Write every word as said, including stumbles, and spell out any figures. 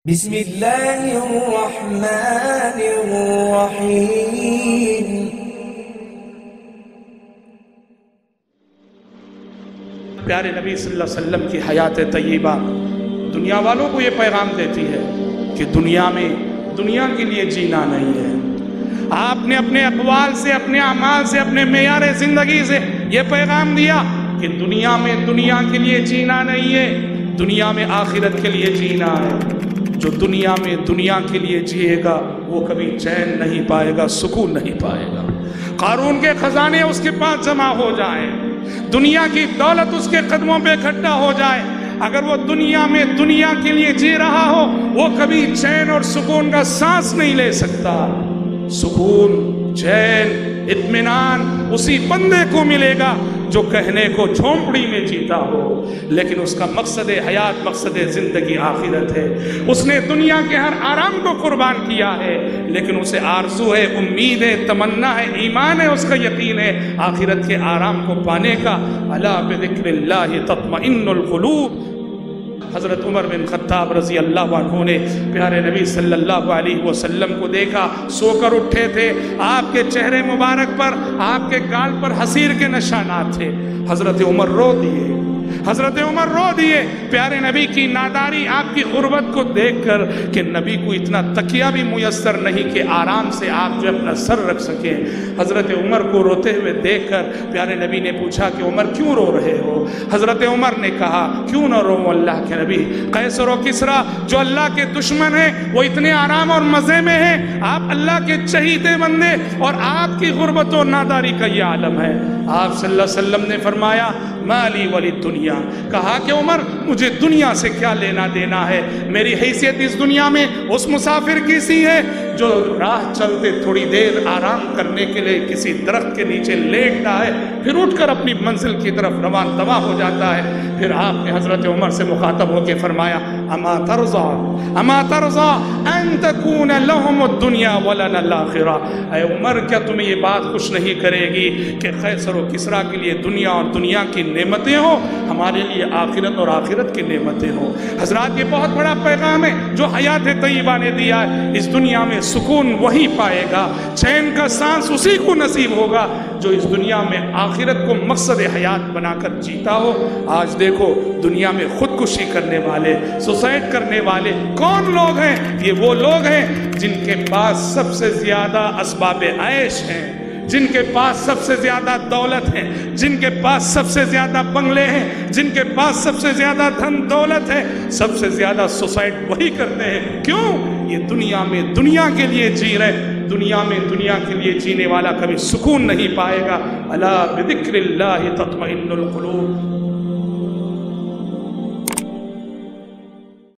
بسم اللہ الرحمن الرحیم۔ پیارے نبی صلی اللہ علیہ وسلم کی حیات طیبہ دنیا والوں کو یہ پیغام دیتی ہے کہ دنیا میں دنیا کے لیے جینا نہیں ہے۔ آپ نے اپنے اقوال سے، اپنے اعمال سے، اپنے معیار زندگی سے یہ پیغام دیا کہ دنیا میں دنیا کے لیے جینا نہیں ہے، دنیا میں آخرت کے لیے جینا ہے۔ جو دنیا میں دنیا کے لیے جیے گا وہ کبھی چین نہیں پائے گا، سکون نہیں پائے گا۔ قارون کے خزانے اس کے پاس جمع ہو جائیں، دنیا کی دولت اس کے قدموں پہ اکٹھا ہو جائے، اگر وہ دنیا میں دنیا کے لیے جی رہا ہو وہ کبھی چین اور سکون کا سانس نہیں لے سکتا۔ سکون، چین، اطمینان اسی بندے کو ملے گا جو کہنے کو جھونپڑی میں جیتا ہو، لیکن اس کا مقصد حیات، مقصد زندگی آخرت ہے۔ اس نے دنیا کے ہر آرام کو قربان کیا ہے، لیکن اسے آرزو ہے، امید ہے، تمنا ہے، ایمان ہے، اس کا یقین ہے آخرت کے آرام کو پانے کا۔ الا بذکر اللہ تطمئن القلوب۔ حضرت عمر بن خطاب رضی اللہ عنہ نے پیارے نبی صلی اللہ علیہ وسلم کو دیکھا، سو کر اٹھے تھے، آپ کے چہرے مبارک پر، آپ کے گال پر حسیر کے نشانات تھے۔ حضرت عمر رو دیے، حضرت عمر رو دیے پیارے نبی کی ناداری، آپ کی غربت کو دیکھ کر کہ نبی کو اتنا تکیہ بھی میسر نہیں کہ آرام سے آپ جو اپنا سر رکھ سکیں۔ حضرت عمر کو روتے ہوئے دیکھ کر پیارے نبی نے پوچھا کہ عمر کیوں رو رہے ہو؟ حضرت عمر نے کہا کیوں نہ رو اللہ کے نبی، قیصر و کسریٰ جو اللہ کے دشمن ہیں وہ اتنے آرام اور مزے میں ہیں، آپ اللہ کے چہیتے بندے، اور آپ کی غربت و ناداری کا یہ عالم ہے۔ آپ صلی اللہ علیہ وسلم نے فرمایا مالی ولی دنیا، کہا کہ عمر مجھے دنیا سے کیا لینا دینا ہے، میری حیثیت اس دنیا میں اس مسافر کی سی ہے جو راہ چلتے تھوڑی دیر آرام کرنے کے لیے کسی درخت کے نیچے لیٹتا ہے، پھر اٹھ کر اپنی منزل کی طرف روان دوا ہو جاتا ہے۔ پھر آپ نے حضرت عمر سے مخاطب ہو کے فرمایا اما ترضا اما ترضا ان تکون لهم الدنیا ولنا الاخرہ، اے عمر کیا تمہیں یہ بات خوش نہیں کرے گی کہ قیصر و کسریٰ کے لیے دنیا اور دنیا کی نعمتیں ہوں، ہمارے لیے آخرت اور آخرت کی نعمتیں ہوں۔ حضرات یہ بہت بڑا پیغام ہے جو حیات طیبہ نے دیا ہے۔ اس دنیا میں سکون وہی پائے گا، چین کا سانس اسی کو نصیب ہوگا جو اس دنیا میں آخرت کو مقصد حیات بنا کر جیتا ہو۔ آج دیکھو دنیا میں خودکشی کرنے والے، سوسائڈ کرنے والے کون لوگ ہیں؟ یہ وہ لوگ ہیں جن کے پاس سب سے زیادہ اسباب عیش ہیں، جن کے پاس سب سے زیادہ دولت ہے، جن کے پاس سب سے زیادہ بنگلے ہیں، جن کے پاس سب سے زیادہ دھن دولت ہے، سب سے زیادہ سوسائڈ وہی کرتے ہیں۔ کیوں؟ یہ دنیا میں دنیا کے لیے جی رہے، دنیا میں دنیا کے لیے جینے والا کبھی سکون نہیں پائے گا۔ الا بذکر اللہ تطمئن القلوب۔